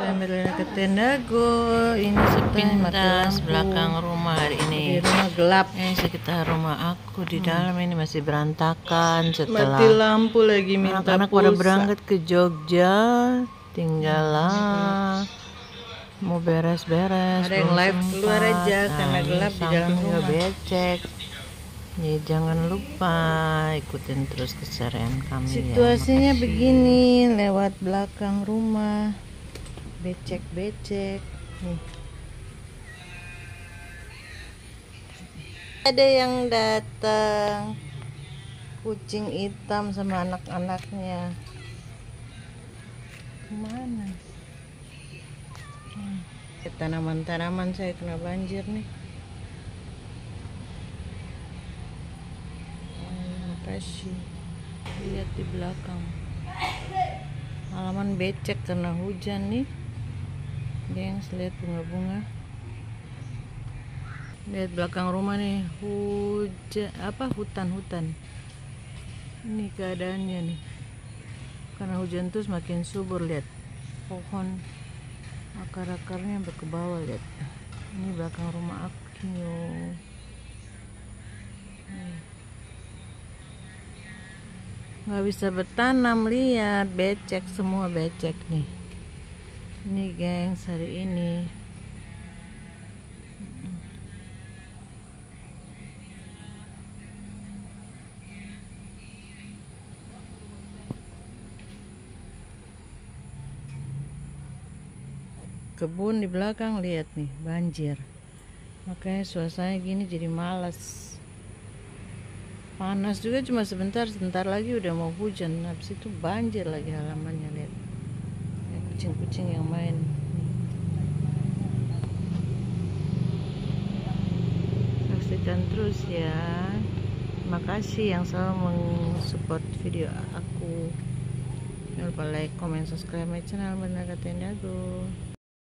Kembali ke Tendago. Ini Sepintas belakang rumah hari ini. Di rumah gelap. Sekitar rumah aku di dalam ini masih berantakan setelah Mati lampu lagi, minta anak-anak pada berangkat ke Jogja. Tinggallah mau beres-beres. Ada yang live keluar aja karena gelap di dalam rumah. Becek. Ya, jangan lupa ikutin terus keseharian kami. Situasinya ya. begini, lewat belakang rumah. Becek-becek nih. Ada yang datang, kucing hitam sama anak-anaknya. Kemana? Tanaman-tanaman saya kena banjir nih. Makasih. Lihat di belakang, halaman becek karena hujan nih. Gengs, lihat bunga-bunga. Lihat belakang rumah nih, hutan. Ini keadaannya nih. Karena hujan tuh semakin subur, lihat. Pohon akar-akarnya sampai ke bawah, lihat. Ini belakang rumah aku. Nggak bisa bertanam, lihat, becek semua, becek nih. Ini gengs, hari ini kebun di belakang, lihat nih, banjir. Makanya suasananya gini jadi malas. Panas juga cuma sebentar lagi udah mau hujan. Habis itu banjir lagi halamannya, lihat. Kucing-kucing yang main. Saksikan terus ya. Terima kasih yang selalu mensupport video aku. Jangan lupa like, comment, subscribe my channel Benar Kata Tendago.